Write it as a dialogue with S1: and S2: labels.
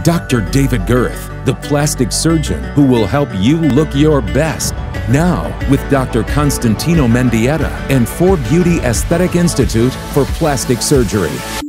S1: Dr. David Gerth, the plastic surgeon who will help you look your best. Now, with Dr. Constantino Mendieta and 4Beauty Aesthetic Institute for Plastic Surgery.